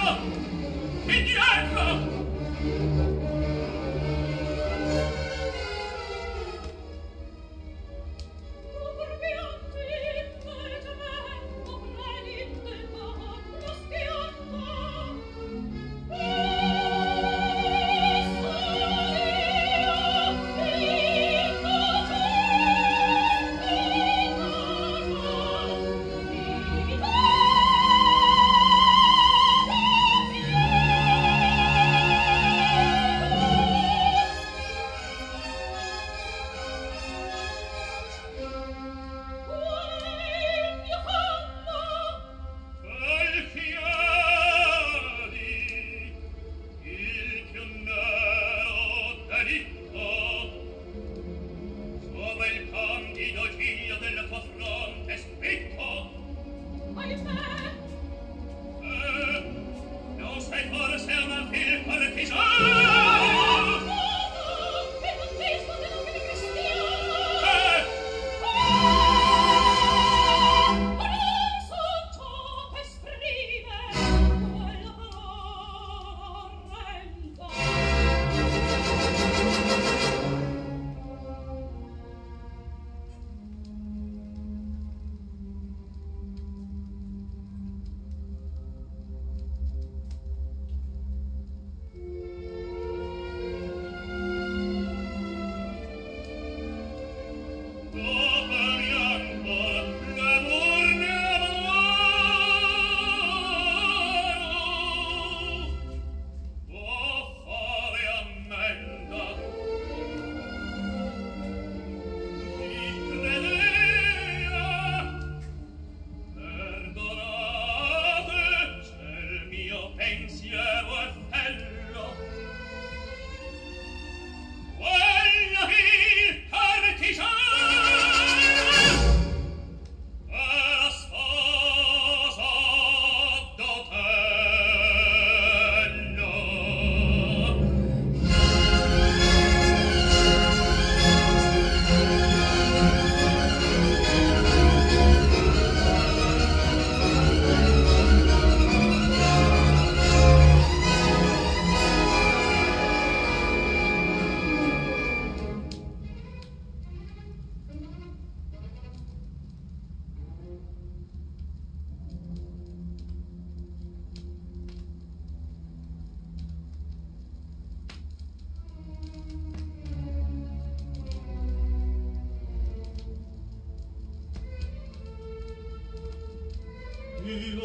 Io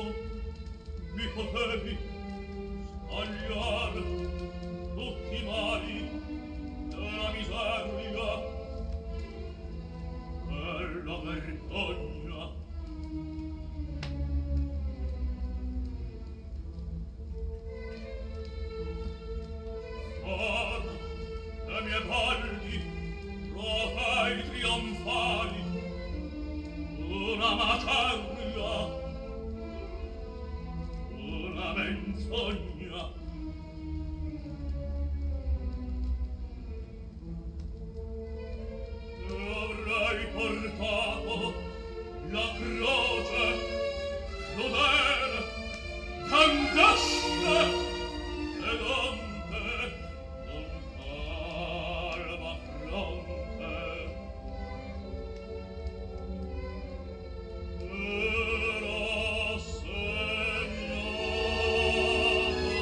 mi potevi scagliare tutti i mali della miseria e la vergogna. Far le mie baldi trofei trionfali una maceria, una menzogna. Avrei portato la croce crudele, d'angoscia ed onde con calma fronte. Era segnato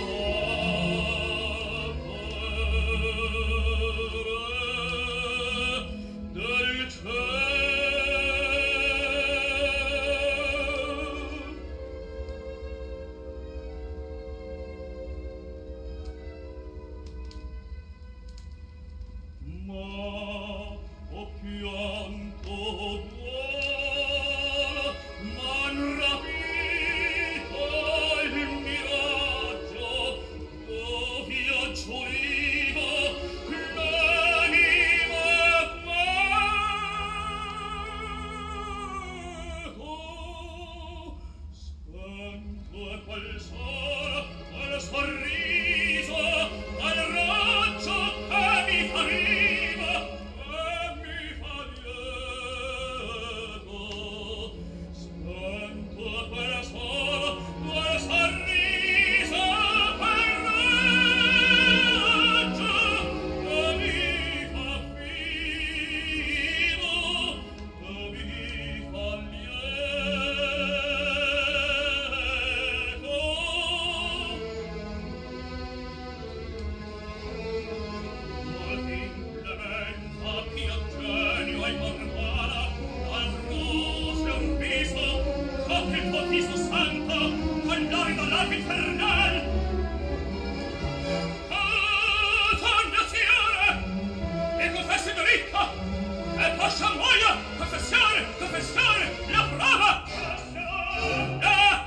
che il tuo viso santo tagliare dall'ape infernal. Condannazione! E confessi dritto! E poscia muoia! Confessione! La prova! Ah!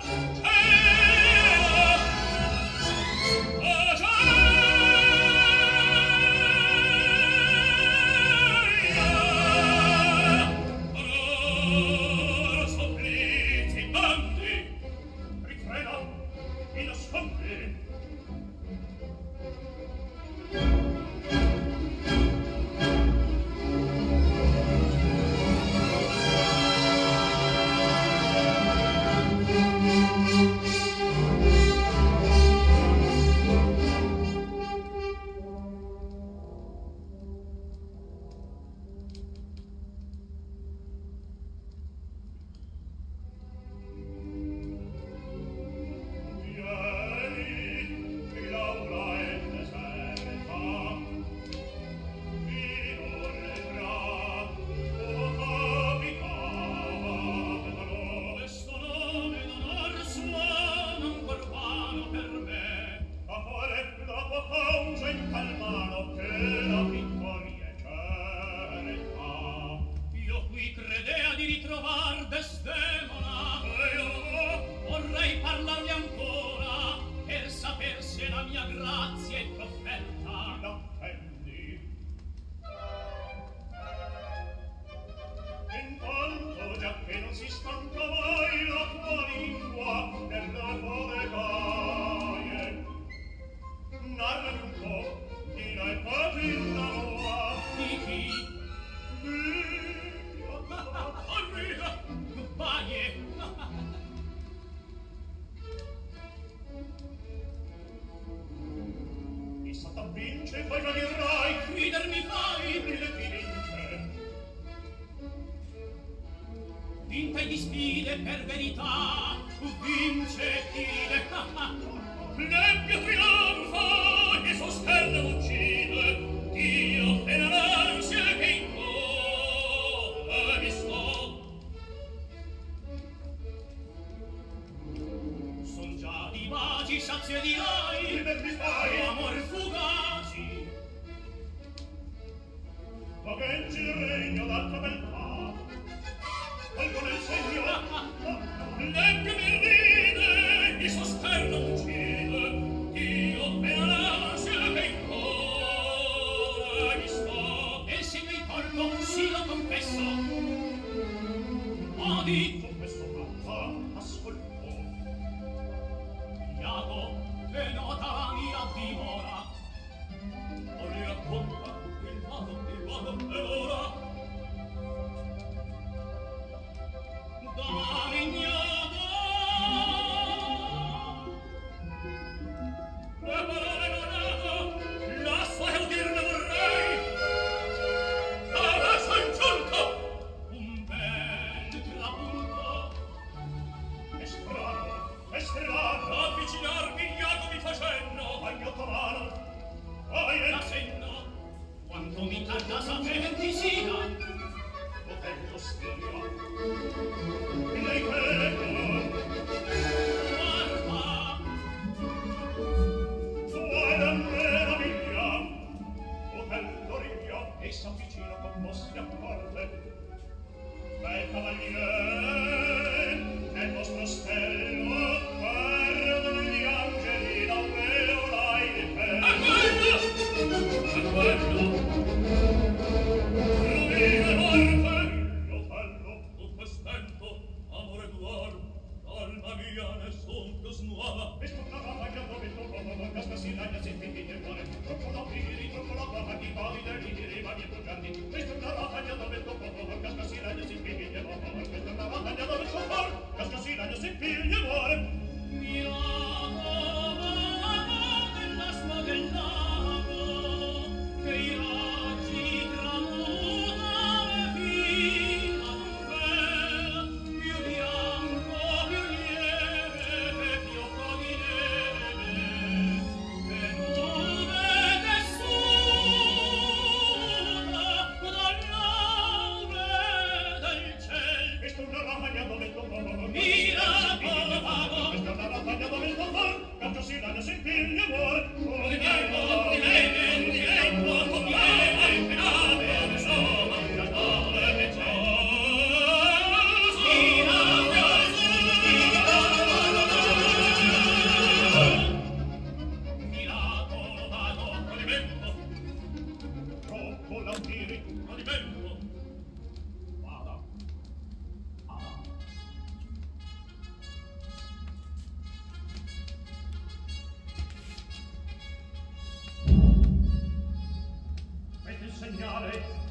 Mira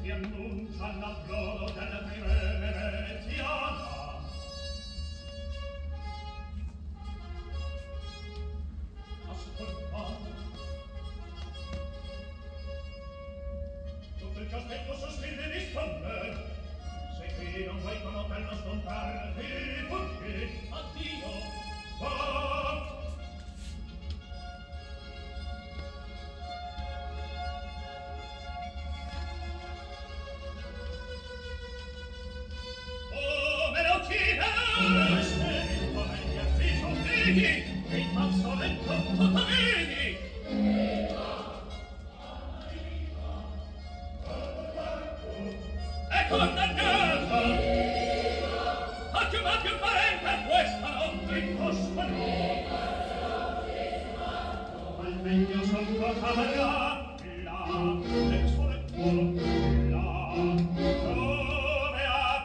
si annuncia l'approdo della primavera veneziana. Ascoltate, tutto il che aspetto sospiri di sponde. Se qui non vuoi con otello scontrarti, fuggi, addio, va! Oh, me lo uccide! Stemi, come gli avviso, vedi! Il fazzoletto tutto vedi! È condannata! Ha chiamato il parente questa notte in cospano! Al meglio solcotata là, nel suo letto, là, dove ha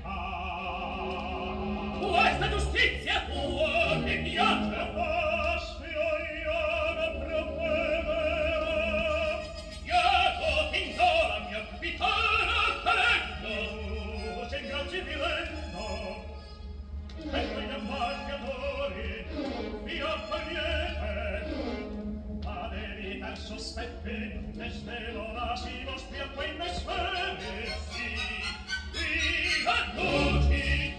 peccato. Questa giustizia tua mi piace! Bastio io non provvederò! Iaco tintora mia capitana talento! Se ingrazi vivendo, e quegli ambasciatori vi accogliete, avevi per sospetti, e svelora si vostri a quei messeri, sì, vi annuci.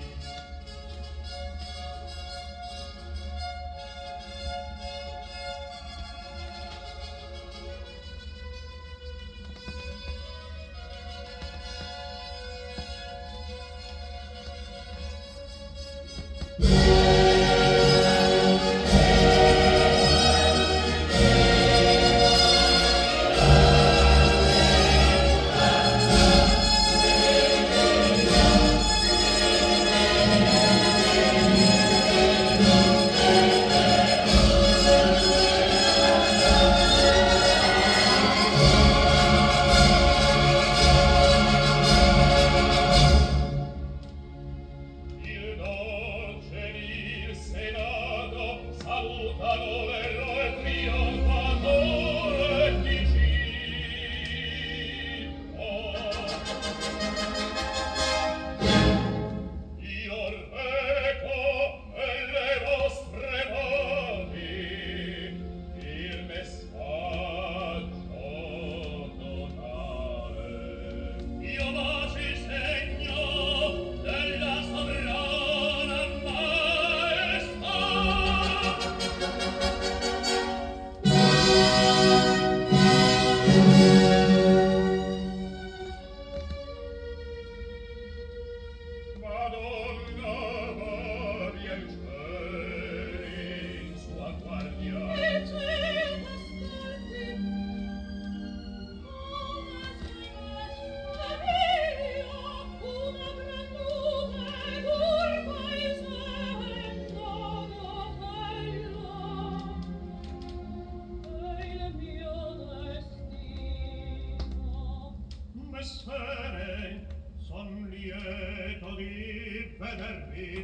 Messere, son lieto di vedervi.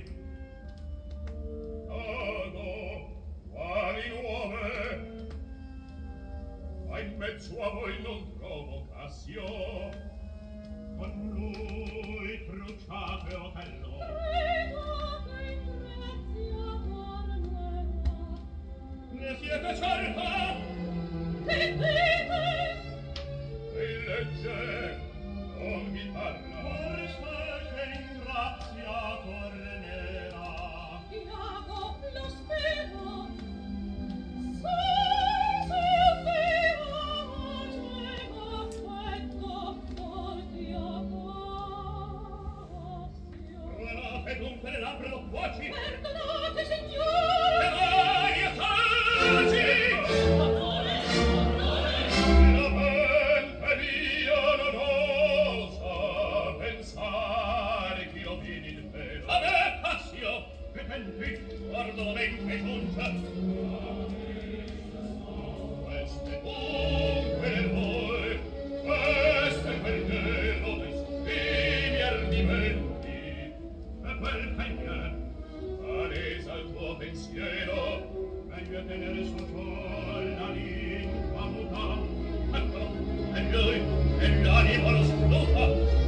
Ago, quali nuove? Ma in mezzo a voi non trovo Cassio. Con lui truciate Otello. Ne siete certa? Che dite? Il legge non mi parla. Forse che in grazia tornerà. Iago, lo spero. Senza vivace affetto porti a Cassio. Guardate dunque le labbra lo cuoci. Perdonate, signore. E vai a taci. Guardamente giunta queste dunque le voi, queste quelle dove scrivi ardimenti e quel cagnè palesa il tuo pensiero meglio tenere sul ciò la lingua muta eccolo, e lui voloscoluta